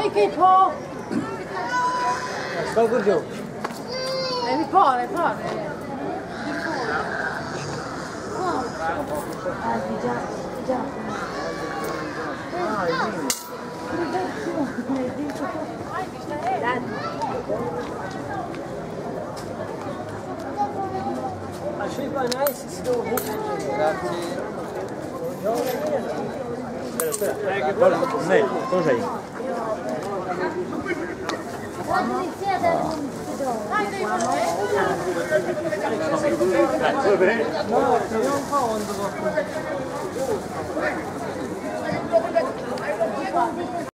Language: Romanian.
Take it, Paul. Sta giù. Devi fare. Già. Achei banais se deu um Espera. Nei, cosa sei? Va bene? No, non fa onda.